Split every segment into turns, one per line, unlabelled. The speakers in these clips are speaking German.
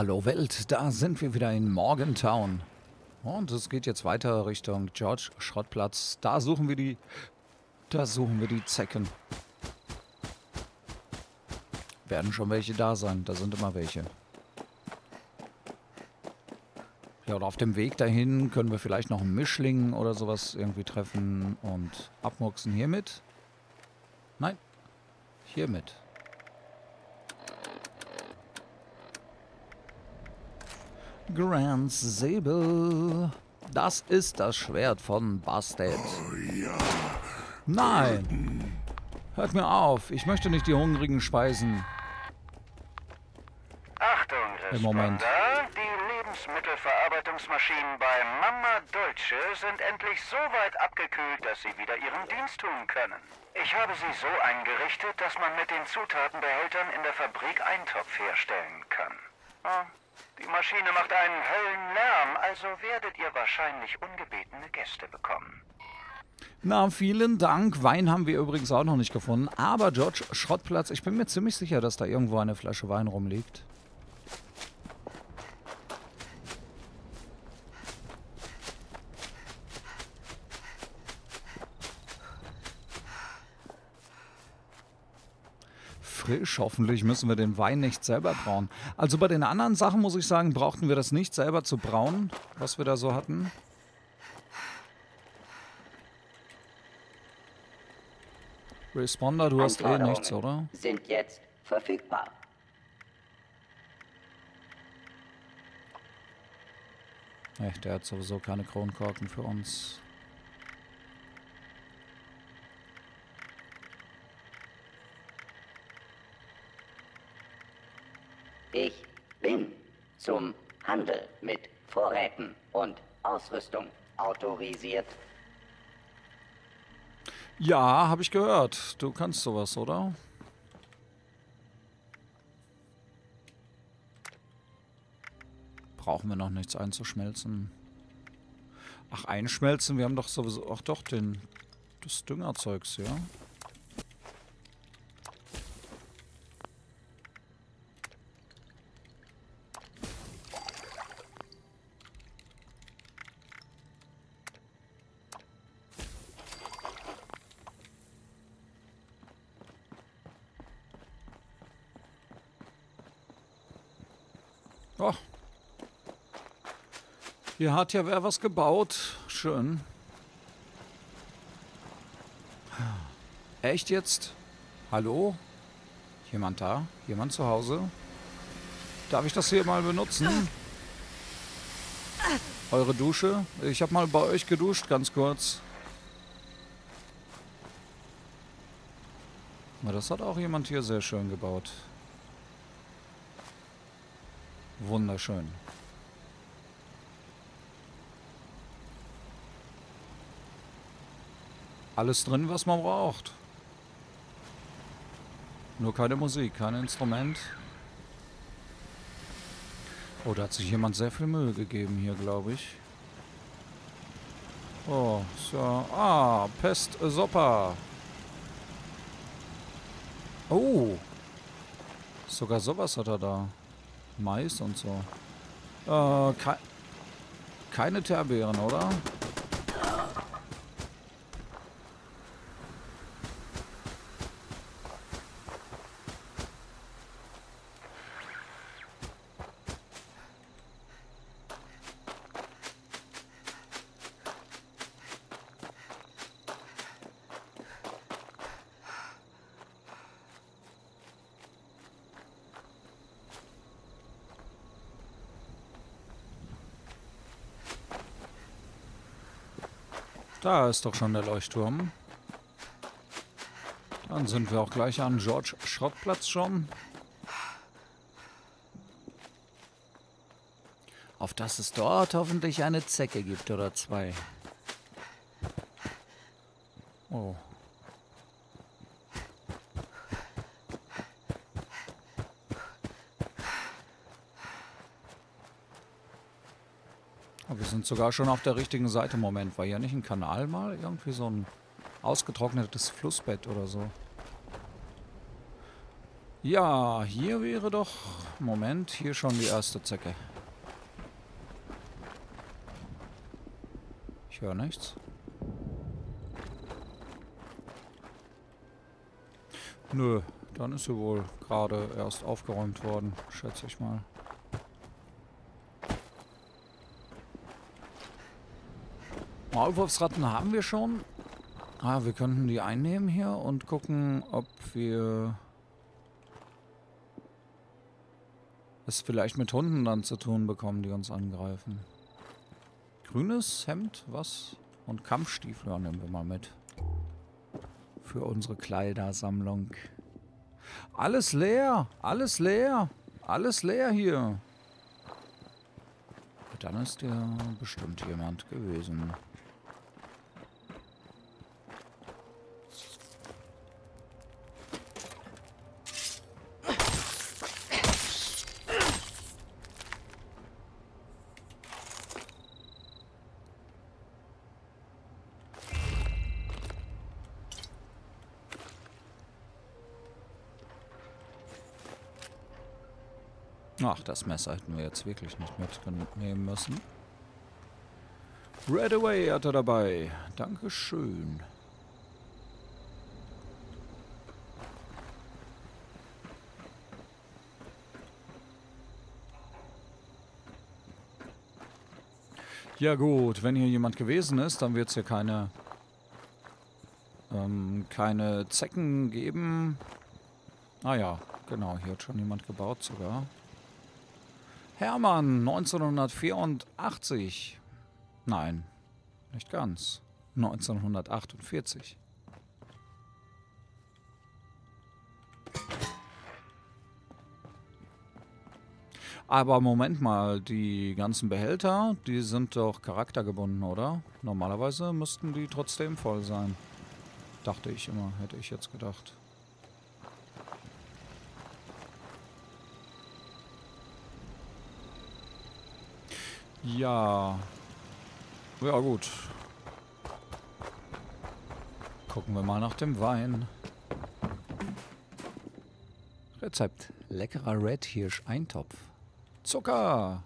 Hallo Welt, da sind wir wieder in Morgantown. Und es geht jetzt weiter Richtung George Schrottplatz. Da suchen wir die Zecken. Werden schon welche da sein, da sind immer welche. Ja, und auf dem Weg dahin können wir vielleicht noch einen Mischling oder sowas irgendwie treffen und abmurksen. Hiermit? Nein, hiermit. Grand Sable. Das ist das Schwert von Bastet.
Oh ja.
Nein! Hört mir auf, ich möchte nicht die hungrigen Speisen.
Achtung,
Im Moment.
Responder. Die Lebensmittelverarbeitungsmaschinen bei Mama Deutsche sind endlich so weit abgekühlt, dass sie wieder ihren Dienst tun können. Ich habe sie so eingerichtet, dass man mit den Zutatenbehältern in der Fabrik Eintopf herstellen kann. Die Maschine macht einen Höllenlärm, also werdet ihr wahrscheinlich ungebetene Gäste bekommen.
Na, vielen Dank. Wein haben wir übrigens auch noch nicht gefunden. Aber George Schrottplatz, ich bin mir ziemlich sicher, dass da irgendwo eine Flasche Wein rumliegt. Frisch, hoffentlich müssen wir den Wein nicht selber brauen. Also bei den anderen Sachen muss ich sagen, brauchten wir das nicht selber zu brauen, was wir da so hatten. Responder, du hast eh nichts, oder?
Sind jetzt verfügbar.
Echt, der hat sowieso keine Kronkorken für uns.
Ich bin zum Handel mit Vorräten und Ausrüstung autorisiert.
Ja, habe ich gehört. Du kannst sowas, oder? Brauchen wir noch nichts einzuschmelzen. Ach, einschmelzen? Wir haben doch sowieso... Ach doch, das Düngerzeugs, ja? Oh. Hier hat ja wer was gebaut. Schön. Echt jetzt? Hallo? Jemand da? Jemand zu Hause? Darf ich das hier mal benutzen? Eure Dusche? Ich habe mal bei euch geduscht, ganz kurz. Na, das hat auch jemand hier sehr schön gebaut. Wunderschön. Alles drin, was man braucht. Nur keine Musik, kein Instrument. Oh, da hat sich jemand sehr viel Mühe gegeben hier, glaube ich. Oh, so. Ah, Pest Soppa. Oh. Sogar sowas hat er da. Mais und so. Keine Teerbeeren, oder? Da ist doch schon der Leuchtturm. Dann sind wir auch gleich an George Schrottplatz schon. Auf dass es dort hoffentlich eine Zecke gibt oder zwei. Oh. Wir sind sogar schon auf der richtigen Seite. Moment, war hier nicht ein Kanal mal? Irgendwie so ein ausgetrocknetes Flussbett oder so. Ja, hier wäre doch... Moment, hier schon die erste Zecke. Ich höre nichts. Nö, dann ist sie wohl gerade erst aufgeräumt worden, schätze ich mal. Maulwurfsratten haben wir schon. Ah, wir könnten die einnehmen hier und gucken, ob wir es vielleicht mit Hunden dann zu tun bekommen, die uns angreifen. Grünes Hemd, was? Und Kampfstiefel, ja, nehmen wir mal mit. Für unsere Kleidersammlung. Alles leer, alles leer, alles leer hier. Dann ist ja bestimmt jemand gewesen. Ach, das Messer hätten wir jetzt wirklich nicht mitnehmen müssen. Red Away hat er dabei. Dankeschön. Ja gut, wenn hier jemand gewesen ist, dann wird es hier keine Zecken geben. Ah ja, genau, hier hat schon jemand gebaut sogar. Hermann, 1984. Nein, nicht ganz. 1948. Aber Moment mal, die ganzen Behälter, die sind doch charaktergebunden, oder? Normalerweise müssten die trotzdem voll sein. Dachte ich immer, hätte ich jetzt gedacht. Ja. Ja gut. Gucken wir mal nach dem Wein. Rezept. Leckerer Red Hirsch Eintopf. Zucker.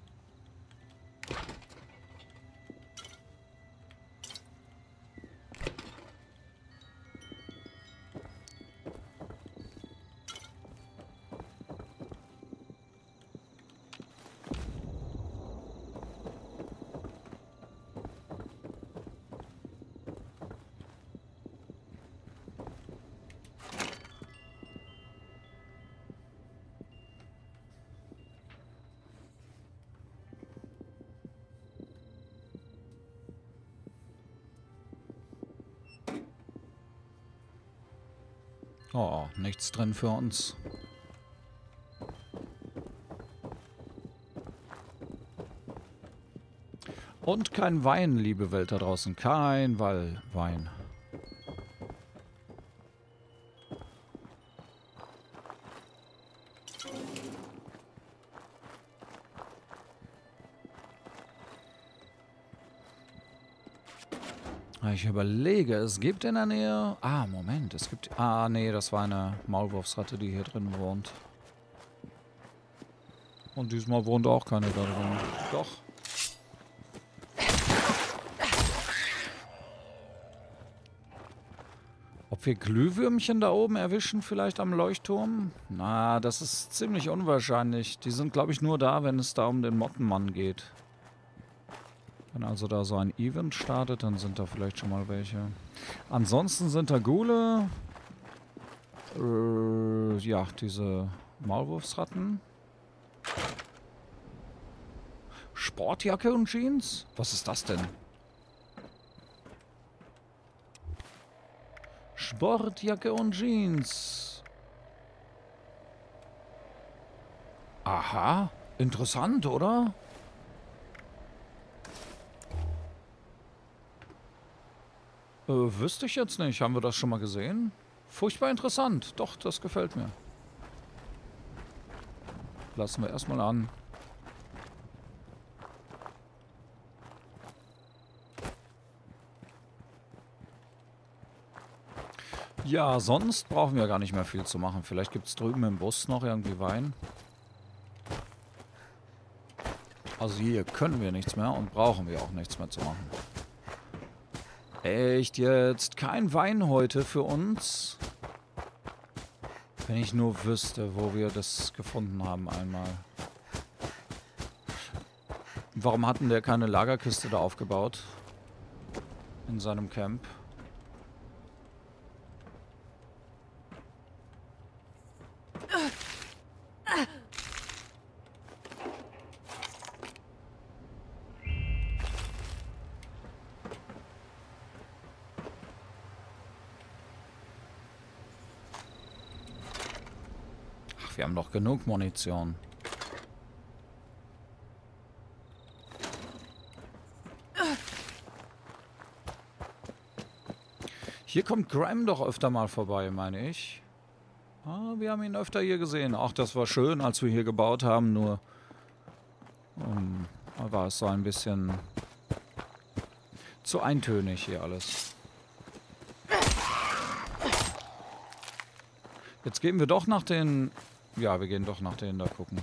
Oh, nichts drin für uns. Und kein Wein, liebe Welt da draußen. Kein Wein. Ich überlege, es gibt in der Nähe... Ah, Moment, es gibt... Ah, nee, das war eine Maulwurfsratte, die hier drin wohnt. Und diesmal wohnt auch keine da drin. Doch. Ob wir Glühwürmchen da oben erwischen, vielleicht am Leuchtturm? Na, das ist ziemlich unwahrscheinlich. Die sind, glaube ich, nur da, wenn es da um den Mottenmann geht. Wenn also da so ein Event startet, dann sind da vielleicht schon mal welche. Ansonsten sind da Ghule. Ja, diese Maulwurfsratten. Sportjacke und Jeans? Was ist das denn? Sportjacke und Jeans. Aha, interessant, oder? Wüsste ich jetzt nicht. Haben wir das schon mal gesehen? Furchtbar interessant. Doch, das gefällt mir. Lassen wir erstmal an. Ja, sonst brauchen wir gar nicht mehr viel zu machen. Vielleicht gibt es drüben im Bus noch irgendwie Wein. Also hier können wir nichts mehr und brauchen wir auch nichts mehr zu machen. Echt jetzt? Kein Wein heute für uns? Wenn ich nur wüsste, wo wir das gefunden haben einmal. Warum hatten der keine Lagerkiste da aufgebaut? In seinem Camp? Ach, wir haben doch genug Munition. Hier kommt Graham doch öfter mal vorbei, meine ich. Ah, wir haben ihn öfter hier gesehen. Ach, das war schön, als wir hier gebaut haben, nur war es so ein bisschen zu eintönig hier alles. Jetzt gehen wir doch nach den... Ja, wir gehen doch nach denen da gucken.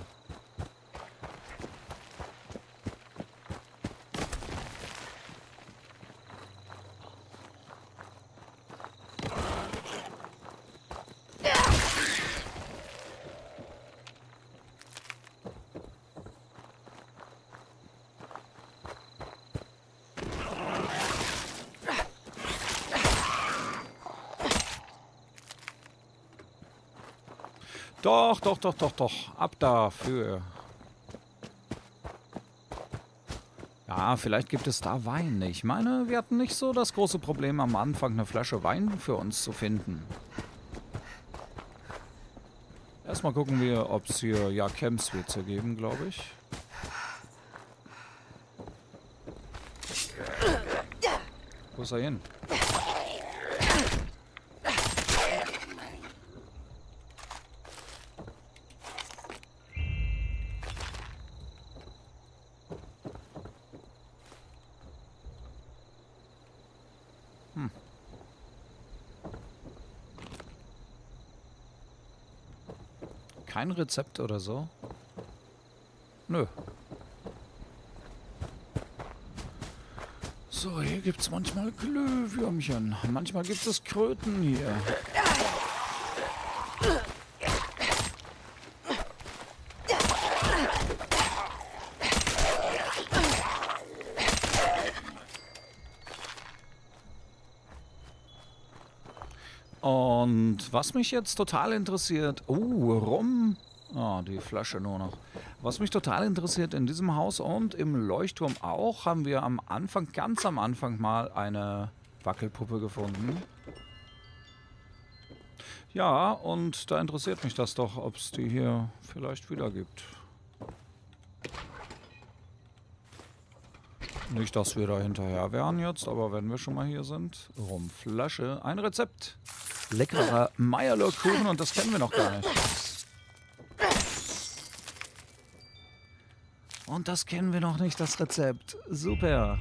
Doch, doch, doch, doch, doch. Ab dafür. Ja, vielleicht gibt es da Wein. Ich meine, wir hatten nicht so das große Problem, am Anfang eine Flasche Wein für uns zu finden. Erstmal gucken wir, ob es hier... Ja, Camps wird es hier geben, glaube ich. Wo ist er hin? Kein Rezept oder so? Nö. So, hier gibt es manchmal Glühwürmchen. Manchmal gibt es Kröten hier. Und was mich jetzt total interessiert... Rum. Ah, die Flasche nur noch. Was mich total interessiert, in diesem Haus und im Leuchtturm auch, haben wir am Anfang, ganz am Anfang mal eine Wackelpuppe gefunden. Ja, und da interessiert mich das doch, ob es die hier vielleicht wieder gibt. Nicht, dass wir da hinterher wären jetzt, aber wenn wir schon mal hier sind. Rumflasche. Ein Rezept. Leckerer Meierlöckkuchen und das kennen wir noch gar nicht. Und das kennen wir noch nicht, das Rezept. Super.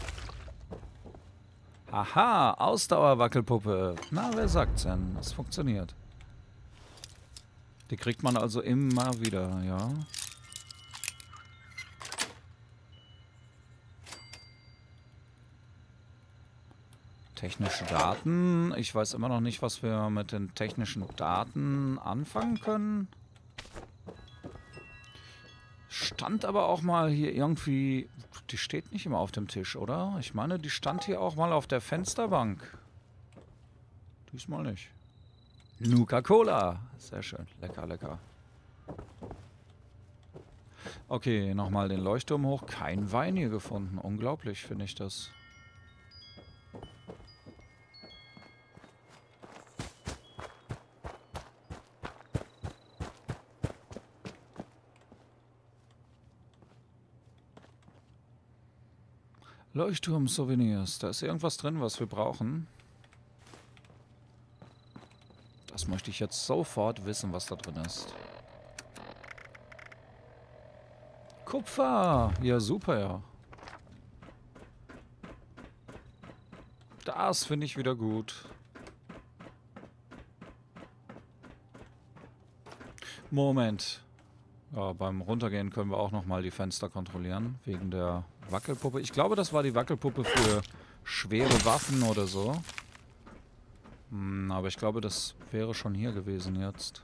Aha, Ausdauerwackelpuppe. Na, wer sagt's denn? Das funktioniert. Die kriegt man also immer wieder, ja. Technische Daten. Ich weiß immer noch nicht, was wir mit den technischen Daten anfangen können. Stand aber auch mal hier irgendwie... Die steht nicht immer auf dem Tisch, oder? Ich meine, die stand hier auch mal auf der Fensterbank. Diesmal nicht. Nuka-Cola. Sehr schön. Lecker, lecker. Okay, nochmal den Leuchtturm hoch. Kein Wein hier gefunden. Unglaublich, finde ich das. Leuchtturm-Souvenirs. Da ist irgendwas drin, was wir brauchen. Das möchte ich jetzt sofort wissen, was da drin ist. Kupfer! Ja, super, ja. Das finde ich wieder gut. Moment. Ja, beim Runtergehen können wir auch nochmal die Fenster kontrollieren. Wegen der Wackelpuppe. Ich glaube, das war die Wackelpuppe für schwere Waffen oder so. Aber ich glaube, das wäre schon hier gewesen jetzt.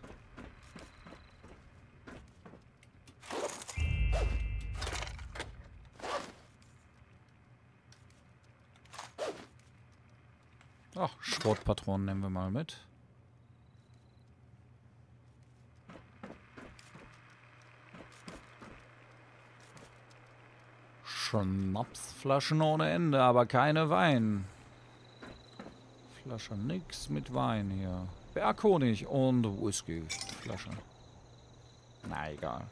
Ach, Schrotpatronen nehmen wir mal mit. Schnapsflaschen ohne Ende, aber keine Wein. Flasche nix mit Wein hier. Berghonig und Whiskyflasche. Na egal.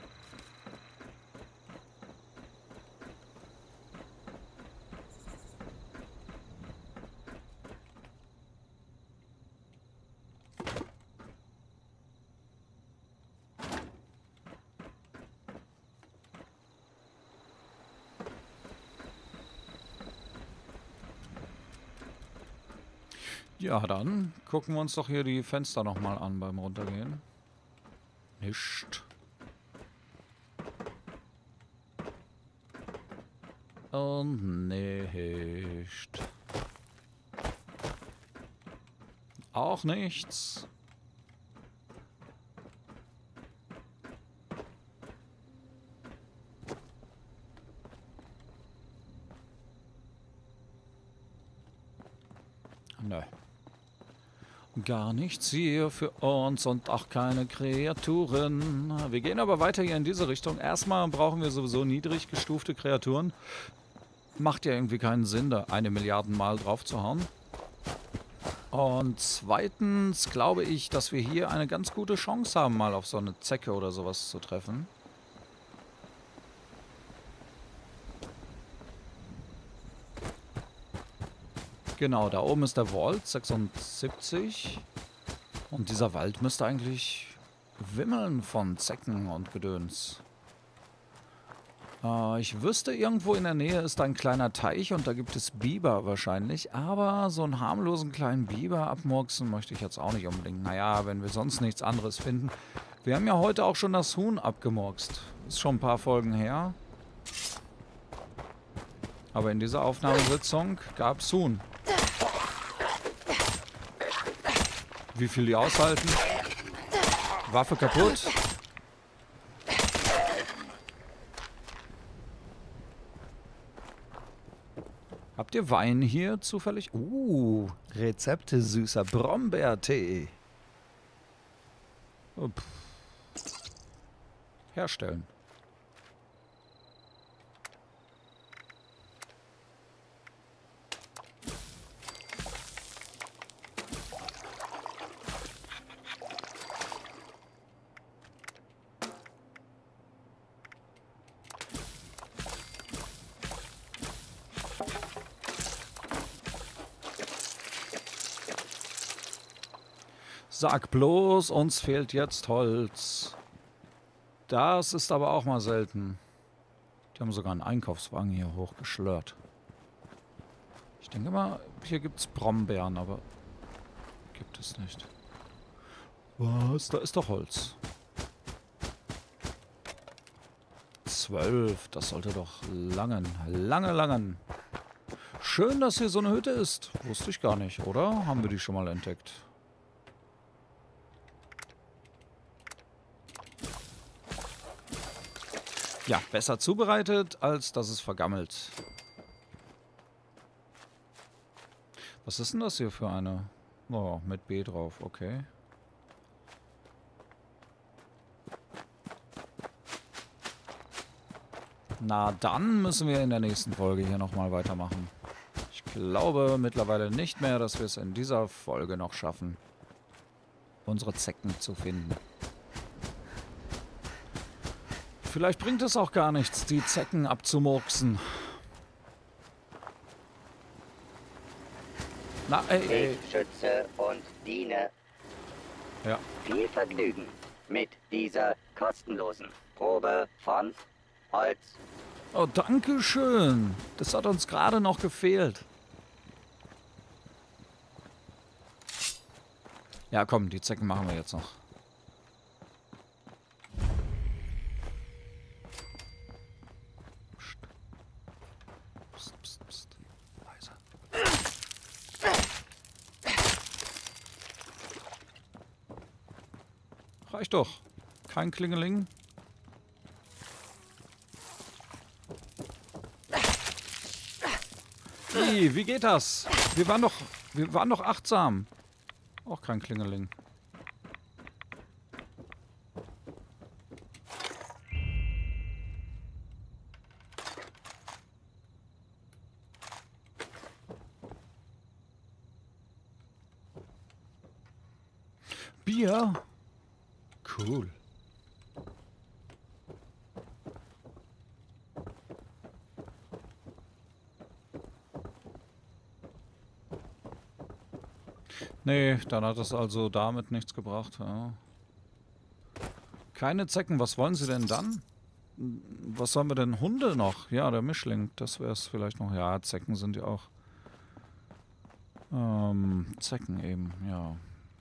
Ja, dann gucken wir uns doch hier die Fenster nochmal an beim Runtergehen. Nicht. Und nicht. Auch nichts. Nö. Gar nichts hier für uns und auch keine Kreaturen. Wir gehen aber weiter hier in diese Richtung. Erstmal brauchen wir sowieso niedrig gestufte Kreaturen. Macht ja irgendwie keinen Sinn, da 1 Milliarde Mal drauf zu hauen. Und zweitens glaube ich, dass wir hier eine ganz gute Chance haben, mal auf so eine Zecke oder sowas zu treffen. Genau, da oben ist der Vault, 76. Und dieser Wald müsste eigentlich wimmeln von Zecken und Gedöns. Ich wüsste, irgendwo in der Nähe ist ein kleiner Teich und da gibt es Biber wahrscheinlich. Aber so einen harmlosen kleinen Biber abmurksen möchte ich jetzt auch nicht unbedingt. Naja, wenn wir sonst nichts anderes finden. Wir haben ja heute auch schon das Huhn abgemurkst. Ist schon ein paar Folgen her. Aber in dieser Aufnahmesitzung gab es Huhn. Wie viel die aushalten? Waffe kaputt. Habt ihr Wein hier zufällig? Rezepte süßer Brombeertee. Herstellen. Sag bloß, uns fehlt jetzt Holz. Das ist aber auch mal selten. Die haben sogar einen Einkaufswagen hier hochgeschlört. Ich denke mal, hier gibt es Brombeeren, aber gibt es nicht. Was? Da ist doch Holz. 12, das sollte doch langen. Langen. Schön, dass hier so eine Hütte ist. Wusste ich gar nicht, oder? Haben wir die schon mal entdeckt? Ja, besser zubereitet, als dass es vergammelt. Was ist denn das hier für eine? Oh, mit B drauf, okay. Na, dann müssen wir in der nächsten Folge hier nochmal weitermachen. Ich glaube mittlerweile nicht mehr, dass wir es in dieser Folge noch schaffen, unsere Zecken zu finden. Vielleicht bringt es auch gar nichts, die Zecken abzumurksen. Na, ey.
Ich schütze und diene.
Ja.
Viel Vergnügen mit dieser kostenlosen Probe von Holz.
Oh, danke schön. Das hat uns gerade noch gefehlt. Ja, komm, die Zecken machen wir jetzt noch. Psst, psst. Leise. Reicht doch. Kein Klingeling. Wie geht das? Wir waren doch achtsam. Auch kein Klingeling. Bier? Cool. Nee, dann hat es also damit nichts gebracht. Ja. Keine Zecken, was wollen Sie denn dann? Was sollen wir denn? Hunde noch? Ja, der Mischling, das wäre es vielleicht noch. Ja, Zecken sind ja auch. Zecken eben, ja.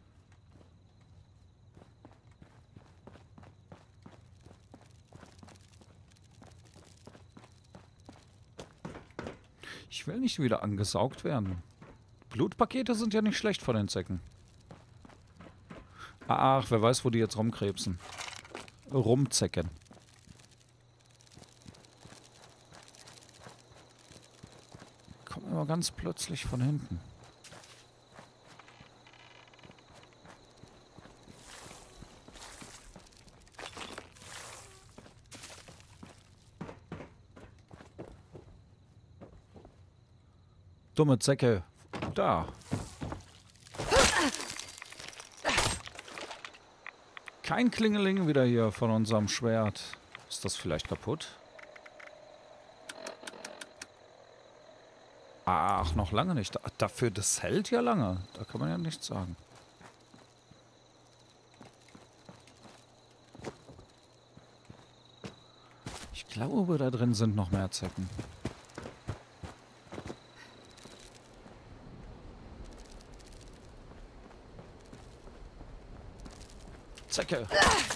Ich will nicht wieder angesaugt werden. Blutpakete sind ja nicht schlecht von den Zecken. Ach, wer weiß, wo die jetzt rumkrebsen. Rumzecken. Kommt immer ganz plötzlich von hinten. Dumme Zecke. Da. Kein Klingeling wieder hier von unserem Schwert. Ist das vielleicht kaputt? Ach, noch lange nicht. Dafür, das hält ja lange. Da kann man ja nichts sagen. Ich glaube, da drin sind noch mehr Zecken. Zecke.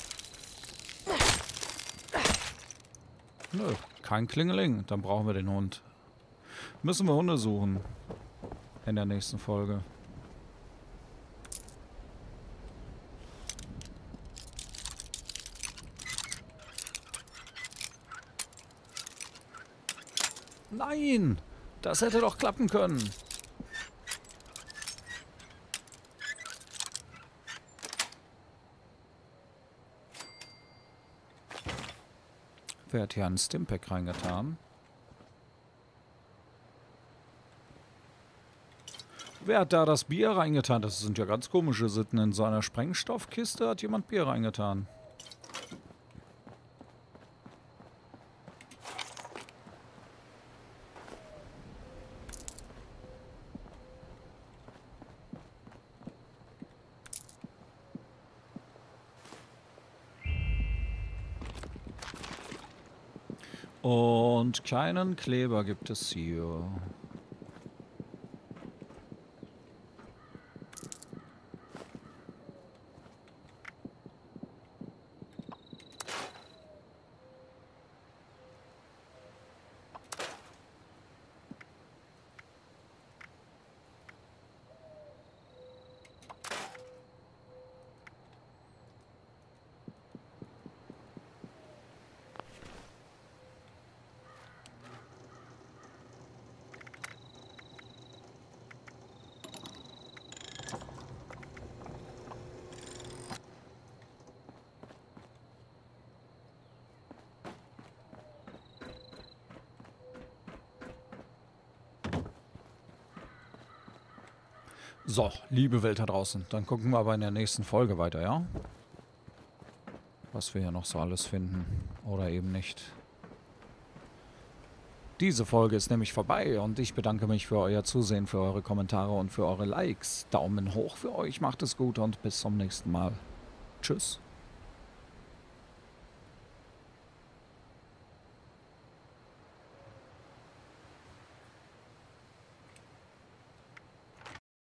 Nö, kein Klingeling. Dann brauchen wir den Hund. Müssen wir Hunde suchen. In der nächsten Folge. Nein! Das hätte doch klappen können. Wer hat hier einen Stimpack reingetan? Wer hat da das Bier reingetan? Das sind ja ganz komische Sitten. In so einer Sprengstoffkiste hat jemand Bier reingetan. Und keinen Kleber gibt es hier. So, liebe Welt da draußen, dann gucken wir aber in der nächsten Folge weiter, ja? Was wir hier noch so alles finden. Oder eben nicht. Diese Folge ist nämlich vorbei und ich bedanke mich für euer Zusehen, für eure Kommentare und für eure Likes. Daumen hoch für euch, macht es gut und bis zum nächsten Mal. Tschüss.